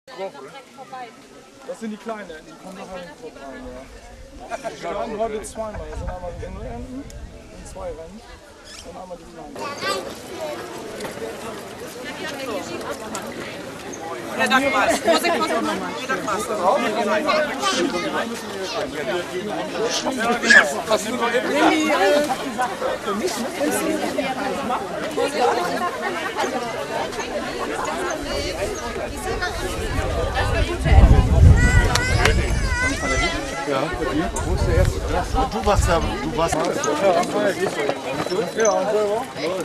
Das sind die kleinen Enten, die kommen nachher in den Club rein, ja. Wir starten heute zweimal. Das sind einmal die Enten in 2 Rennen und einmal die kleinen. Ja, Dagmar. Musik muss auch nochmal. Dagmar. Was sind wir eben für mich, ne? Ja, bei dir? Wo ist der erste? Du warst da, Ja, am Feuer geht's ja. Ja, und selber?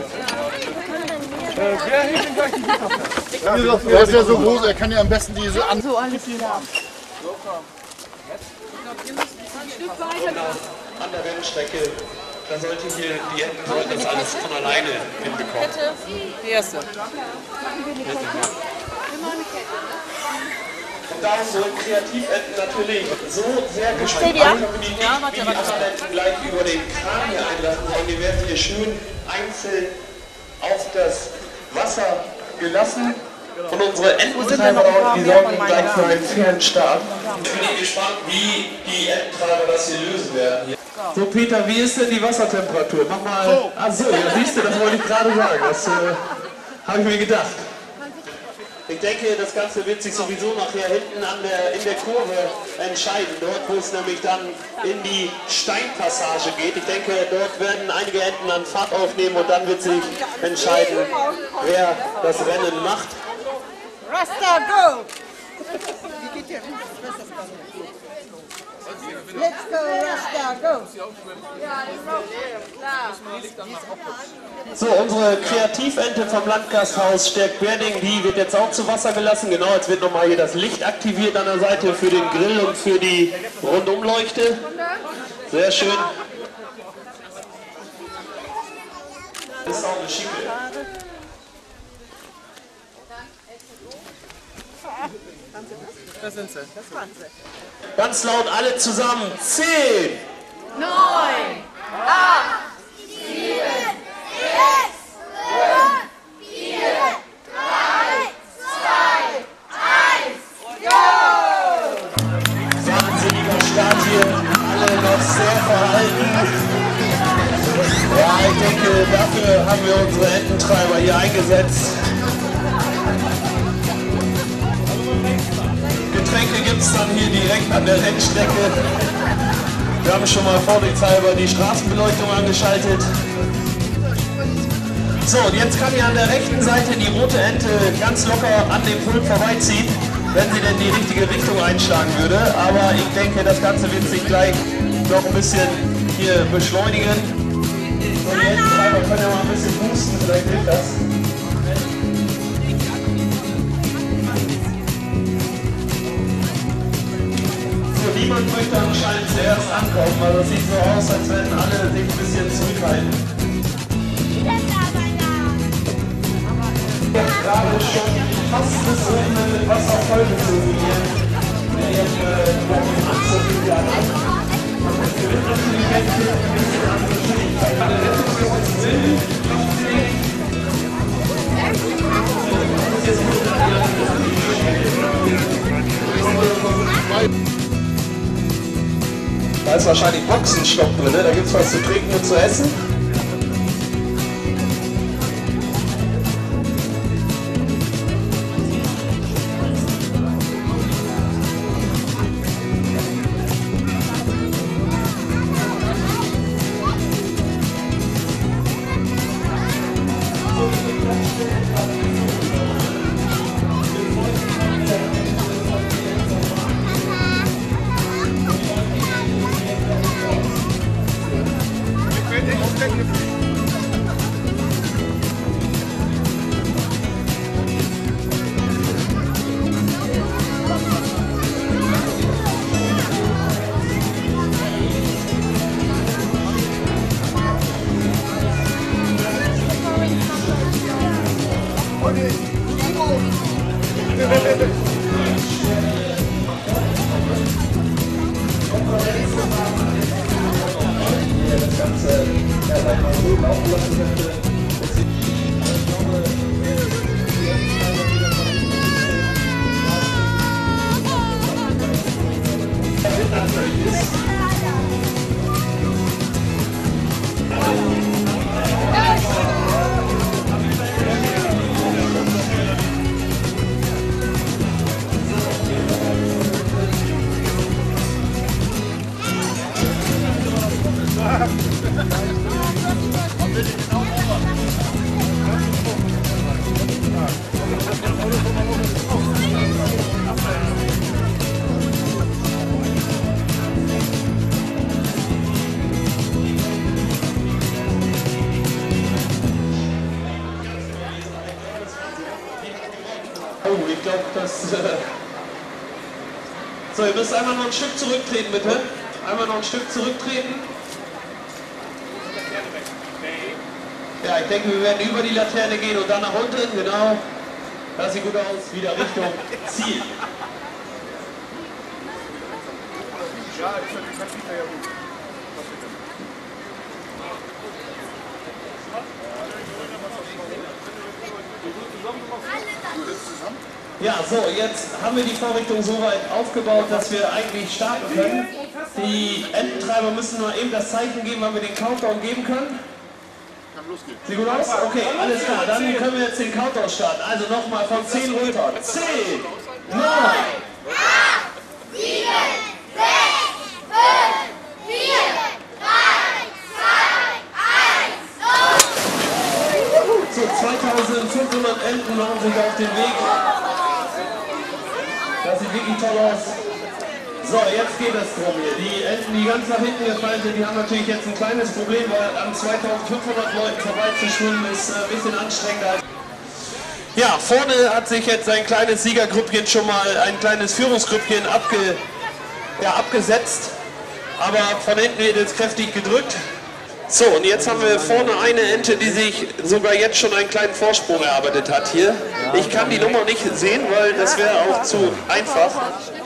Wer hebt denn gleich die Gitarre? der ist ja so groß, er kann ja am besten diese an. So, alles klar. An der Rennstrecke, da sollte hier die Enten sollten das alles von alleine hinbekommen. Die erste. Und darum sollen Kreativenten natürlich so sehr gespannt sein, wie die anderen Enten gleich über den Kran hier einlassen sollen. Die werden hier schön einzeln auf das Wasser gelassen. Und unsere Ententreiber die sorgen gleich für einen fairen Start. Ich bin gespannt, wie die Ententreiber das hier lösen werden. Hier. So Peter, wie ist denn die Wassertemperatur? Mach mal. So. Ach so, ja siehst du, das wollte ich gerade sagen. Das habe ich mir gedacht. Ich denke, das Ganze wird sich sowieso nachher hinten in der Kurve entscheiden. Dort, wo es nämlich dann in die Steinpassage geht. Ich denke, dort werden einige Enten an Fahrt aufnehmen und dann wird sich entscheiden, wer das Rennen macht. Rasta, go! Let's go, Rasta, go! So, unsere Kreativente vom Landgasthaus Stärk-Berding, die wird jetzt auch zu Wasser gelassen. Genau, jetzt wird nochmal hier das Licht aktiviert an der Seite für den Grill und für die Rundumleuchte. Sehr schön. Das ist auch eine schicke. Das sind sie. Ganz laut alle zusammen. 10, 9, 8, 7, 6, 5, 4, 3, 2, 1, go! wahnsinniger Start hier. Alle noch sehr verhalten. Ja, ich denke, dafür haben wir unsere Ententreiber hier eingesetzt. Getränke gibt es dann hier direkt an der Rennstrecke. Wir haben schon mal vorsichtshalber die Straßenbeleuchtung angeschaltet. So, und jetzt kann hier an der rechten Seite die rote Ente ganz locker an dem Pult vorbeiziehen, wenn sie denn die richtige Richtung einschlagen würde. Aber ich denke, das Ganze wird sich gleich noch ein bisschen hier beschleunigen. So, die Ententreiber können ja mal ein bisschen boosten, vielleicht hilft das. Niemand möchte anscheinend zuerst ankommen, weil das sieht so aus, als wenn alle sich ein bisschen zurückhalten. Jetzt gerade schon fast bis oben mit Wasser vollgezogen hier. Der Anzug wieder an. Wir wird natürlich jetzt ein bisschen an Geschwindigkeit. Da ist wahrscheinlich Boxenstopp drin, da gibt es was zu trinken und zu essen. glaube, das... So, ihr müsst einmal noch ein Stück zurücktreten, bitte. Einmal noch ein Stück zurücktreten. Ja, ich denke, wir werden über die Laterne gehen und dann nach unten, genau. Das sieht gut aus, wieder Richtung Ziel. Ja, so, jetzt haben wir die Vorrichtung so weit aufgebaut, dass wir eigentlich starten können. Die Ententreiber müssen nur eben das Zeichen geben, wann wir den Countdown geben können. Sieht gut aus? Okay, alles klar. Dann können wir jetzt den Countdown starten. Also nochmal von 10 runter. 10, 9, 8, 7, 6, 5, 4, 3, 2, 1, 0. So, 2500 Enten machen sich auf den Weg. Das sieht wirklich toll aus. So, jetzt geht es drum hier. Die Enten, die ganz nach hinten gefallen sind, die haben natürlich jetzt ein kleines Problem, weil an 2500 Leuten vorbeizuschwimmen ist ein bisschen anstrengender. Ja, vorne hat sich jetzt ein kleines Siegergrüppchen schon mal, ein kleines Führungsgrüppchen abgesetzt. Aber von hinten wird jetzt kräftig gedrückt. So, und jetzt haben wir vorne eine Ente, die sich sogar jetzt schon einen kleinen Vorsprung erarbeitet hat hier. Ich kann die Nummer nicht sehen, weil das wäre auch zu einfach.